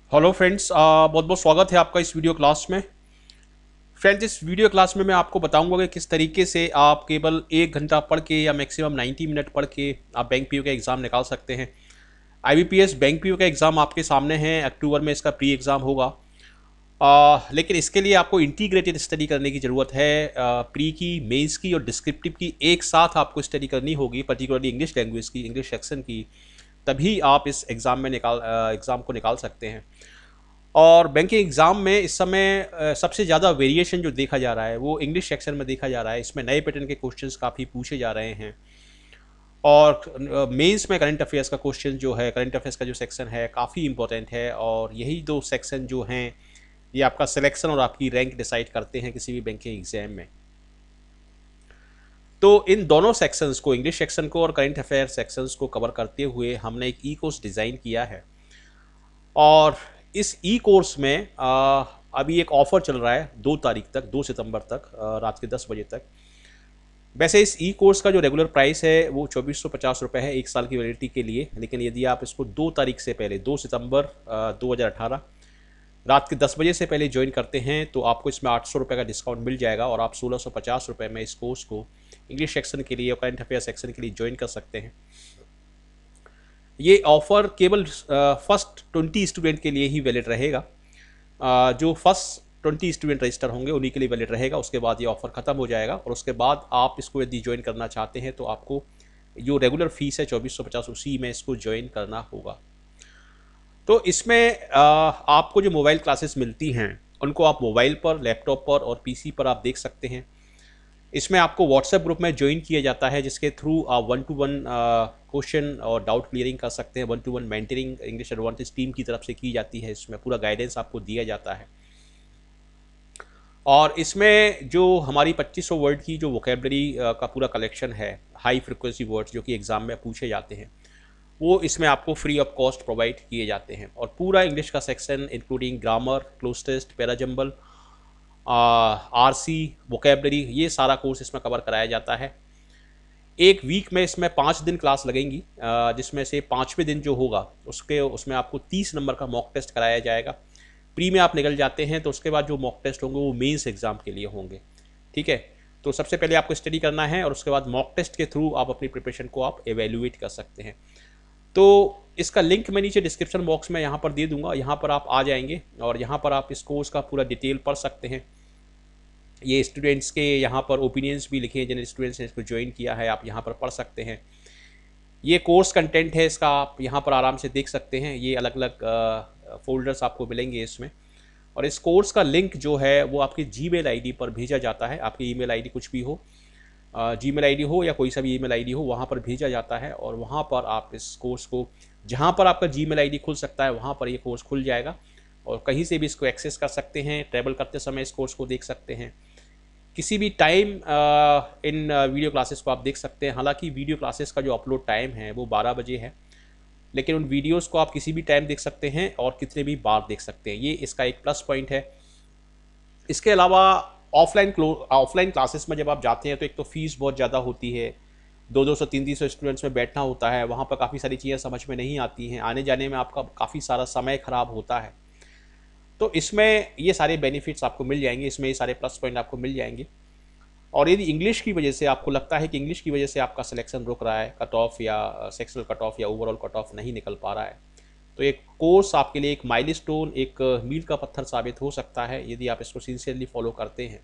Hello friends, बहुत बहुत स्वागत है आपका इस वीडियो क्लास में। फ्रेंड्स, इस वीडियो क्लास में मैं आपको बताऊंगा कि किस तरीके से आप केवल 1 घंटा पढ़ के या मैक्सिमम 90 मिनट पढ़ के आप बैंक पीओ का एग्ज़ाम निकाल सकते हैं। आईबीपीएस बैंक पीओ का एग्ज़ाम आपके सामने है। अक्टूबर में इसका प्री एग्ज़ाम होगा। लेकिन इसके लिए आपको इंटीग्रेटेड स्टडी करने की ज़रूरत है। प्री की, मेंस की और डिस्क्रिप्टिव की एक साथ आपको स्टडी करनी होगी, पर्टिकुलरली इंग्लिश लैंग्वेज की, इंग्लिश सेक्शन की। तभी आप इस एग्ज़ाम को निकाल सकते हैं। और बैंकिंग एग्ज़ाम में इस समय सबसे ज़्यादा वेरिएशन जो देखा जा रहा है वो इंग्लिश सेक्शन में देखा जा रहा है। इसमें नए पैटर्न के क्वेश्चंस काफ़ी पूछे जा रहे हैं। और मेंस में करंट अफेयर्स का क्वेश्चन जो है, करंट अफेयर्स का जो सेक्शन है काफ़ी इंपॉर्टेंट है। और यही दो सेक्शन जो हैं ये आपका सिलेक्शन और आपकी रैंक डिसाइड करते हैं किसी भी बैंकिंग एग्जाम में। तो इन दोनों सेक्शंस को, इंग्लिश सेक्शन को और करंट अफेयर सेक्शंस को कवर करते हुए हमने एक ई कोर्स डिज़ाइन किया है। और इस ई कोर्स में अभी एक ऑफ़र चल रहा है 2 तारीख तक, 2 सितंबर तक, रात के 10 बजे तक। वैसे इस ई कोर्स का जो रेगुलर प्राइस है वो 2450 रुपये है 1 साल की वैलिडिटी के लिए। लेकिन यदि आप इसको 2 तारीख से पहले, 2 सितंबर 2018 रात के 10 बजे से पहले ज्वाइन करते हैं तो आपको इसमें 800 रुपये का डिस्काउंट मिल जाएगा और आप 1650 रुपये में इस कोर्स को इंग्लिश सेक्शन के लिए और करंट अफेयर सेक्शन के लिए ज्वाइन कर सकते हैं। ये ऑफ़र केवल फर्स्ट 20 स्टूडेंट के लिए ही वैलिड रहेगा। जो फर्स्ट 20 स्टूडेंट रजिस्टर होंगे उन्हीं के लिए वैलिड रहेगा। उसके बाद ये ऑफ़र ख़त्म हो जाएगा और उसके बाद आप इसको यदि ज्वाइन करना चाहते हैं तो आपको जो रेगुलर फ़ीस है 2450, उसी में इसको ज्वाइन करना होगा। तो इसमें आपको जो मोबाइल क्लासेस मिलती हैं उनको आप मोबाइल पर, लैपटॉप पर और पीसी पर आप देख सकते हैं। इसमें आपको व्हाट्सएप ग्रुप में ज्वाइन किया जाता है जिसके थ्रू आप 1-to-1 क्वेश्चन और डाउट क्लियरिंग कर सकते हैं। 1-to-1 mentoring English advantage team की तरफ से की जाती है। इसमें पूरा गाइडेंस आपको दिया जाता है। और इसमें जो हमारी 2500 वर्ड की जो वोकेबलरी का पूरा कलेक्शन है, हाई फ्रिक्वेंसी वर्ड्स जो कि एग्ज़ाम में पूछे जाते हैं, वो इसमें आपको फ्री ऑफ कॉस्ट प्रोवाइड किए जाते हैं। और पूरा इंग्लिश का section including grammar, cloze test, parajumble, RC, vocabulary, ये सारा कोर्स इसमें कवर कराया जाता है। एक वीक में इसमें 5 दिन क्लास लगेंगी, जिसमें से 5वें दिन जो होगा उसमें आपको 30 नंबर का मॉक टेस्ट कराया जाएगा। प्री में आप निकल जाते हैं तो उसके बाद जो मॉक टेस्ट होंगे वो मेंस एग्ज़ाम के लिए होंगे। ठीक है, तो सबसे पहले आपको स्टडी करना है और उसके बाद मॉक टेस्ट के थ्रू आप अपनी प्रिपरेशन को आप एवेल्यूएट कर सकते हैं। तो इसका लिंक मैं नीचे डिस्क्रिप्शन बॉक्स में यहाँ पर दे दूँगा। यहाँ पर आप आ जाएंगे और यहाँ पर आप इस कोर्स का पूरा डिटेल पढ़ सकते हैं। ये स्टूडेंट्स के यहाँ पर ओपिनियंस भी लिखे हैं जिन स्टूडेंट्स ने इसको ज्वाइन किया है, आप यहाँ पर पढ़ सकते हैं। ये कोर्स कंटेंट है इसका, आप यहाँ पर आराम से देख सकते हैं। ये अलग अलग फोल्डर्स आपको मिलेंगे इसमें। और इस कोर्स का लिंक जो है वो आपकी जीमेल आईडी पर भेजा जाता है। आपकी ईमेल आईडी कुछ भी हो, जीमेल आईडी हो या कोई सा भी ईमेल आईडी हो, वहाँ पर भेजा जाता है। और वहाँ पर आप इस कोर्स को, जहाँ पर आपका जीमेल आईडी खुल सकता है वहाँ पर ये कोर्स खुल जाएगा और कहीं से भी इसको एक्सेस कर सकते हैं। ट्रैवल करते समय इस कोर्स को देख सकते हैं। किसी भी टाइम इन वीडियो क्लासेस को आप देख सकते हैं। हालांकि वीडियो क्लासेस का जो अपलोड टाइम है वो 12 बजे है, लेकिन उन वीडियोस को आप किसी भी टाइम देख सकते हैं और कितने भी बार देख सकते हैं। ये इसका एक प्लस पॉइंट है। इसके अलावा ऑफलाइन क्लासेस में जब आप जाते हैं तो एक तो फ़ीस बहुत ज़्यादा होती है। 200 300 स्टूडेंट्स में बैठना होता है, वहाँ पर काफ़ी सारी चीज़ें समझ में नहीं आती हैं, आने जाने में आपका काफ़ी सारा समय ख़राब होता है। तो इसमें ये सारे बेनिफिट्स आपको मिल जाएंगे, इसमें ये सारे प्लस पॉइंट आपको मिल जाएंगे। और यदि इंग्लिश की वजह से आपको लगता है कि इंग्लिश की वजह से आपका सिलेक्शन रुक रहा है, कट ऑफ या सेक्शनल कट ऑफ या ओवरऑल कट ऑफ नहीं निकल पा रहा है, तो एक कोर्स आपके लिए एक माइलस्टोन, एक मील का पत्थर साबित हो सकता है यदि आप इसको सिंसियरली फॉलो करते हैं।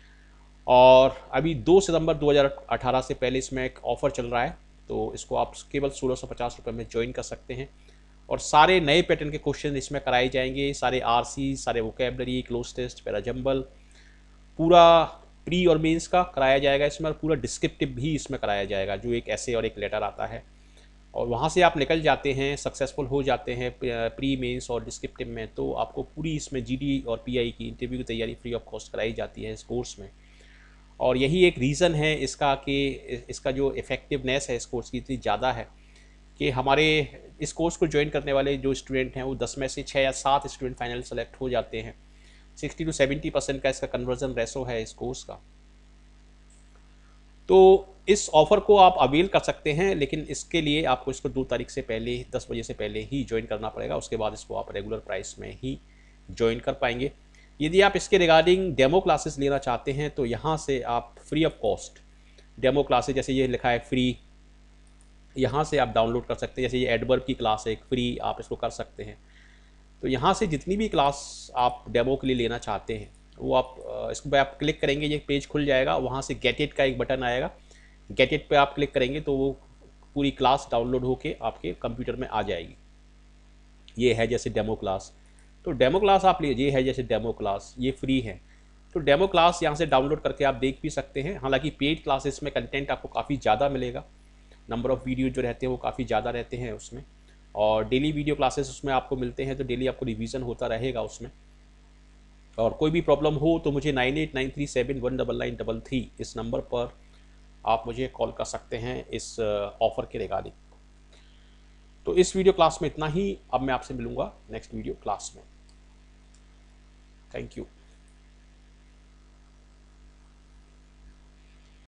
और अभी 2 सितंबर 2018 से पहले इसमें एक ऑफ़र चल रहा है, तो इसको आप केवल 1650 रुपये में ज्वाइन कर सकते हैं। और सारे नए पैटर्न के क्वेश्चन इसमें कराए जाएंगे, सारे आरसी, सारे वोकेबलरी, क्लोज टेस्ट, पैराजम्बल, पूरा प्री और मेंस का कराया जाएगा इसमें। और पूरा डिस्क्रिप्टिव भी इसमें कराया जाएगा, जो एक ऐसे और एक लेटर आता है। और वहाँ से आप निकल जाते हैं, सक्सेसफुल हो जाते हैं प्री, मेंस और डिस्क्रिप्टिव में, तो आपको पूरी इसमें जीडी और पीआई की इंटरव्यू की तैयारी फ्री ऑफ कॉस्ट कराई जाती है इस कोर्स में। और यही एक रीज़न है इसका कि इसका जो इफ़ेक्टिवनेस है इस कोर्स की इतनी ज़्यादा है कि हमारे इस कोर्स को ज्वाइन करने वाले जो स्टूडेंट हैं वो 10 में से 6 या 7 स्टूडेंट फाइनल सेलेक्ट हो जाते हैं। 60 to 70% का इसका कन्वर्जन रेशो है इस कोर्स का। तो इस ऑफ़र को आप अवेल कर सकते हैं, लेकिन इसके लिए आपको इसको 2 तारीख से पहले 10 बजे से पहले ही ज्वाइन करना पड़ेगा। उसके बाद इसको आप रेगुलर प्राइस में ही ज्वाइन कर पाएंगे। यदि आप इसके रिगार्डिंग डेमो क्लासेस लेना चाहते हैं तो यहाँ से आप free of cost demo classes, जैसे ये लिखा है फ्री, यहाँ से आप डाउनलोड कर सकते हैं। जैसे ये एडवर्ब की क्लास है, फ्री, आप इसको कर सकते हैं। तो यहाँ से जितनी भी क्लास आप डेमो के लिए लेना चाहते हैं वो आप इसको पे आप क्लिक करेंगे, ये पेज खुल जाएगा। वहाँ से गेट इट का एक बटन आएगा, गेट इट पे आप क्लिक करेंगे तो वो पूरी क्लास डाउनलोड होके आपके कंप्यूटर में आ जाएगी। ये है जैसे डेमो क्लास, तो डेमो क्लास आप लीजिए, ये है जैसे डेमो क्लास, ये फ्री है। तो डेमो क्लास यहाँ से डाउनलोड करके आप देख भी सकते हैं। हालांकि पेड क्लासेस में कंटेंट आपको काफ़ी ज़्यादा मिलेगा, नंबर ऑफ़ वीडियो जो रहते हैं वो काफ़ी ज़्यादा रहते हैं उसमें, और डेली वीडियो क्लासेस उसमें आपको मिलते हैं, तो डेली आपको रिवीजन होता रहेगा उसमें। और कोई भी प्रॉब्लम हो तो मुझे 9893719933 इस नंबर पर आप मुझे कॉल कर सकते हैं इस ऑफ़र के रिगार्डिंग। तो इस वीडियो क्लास में इतना ही। अब मैं आपसे मिलूँगा नेक्स्ट वीडियो क्लास में। Thank you.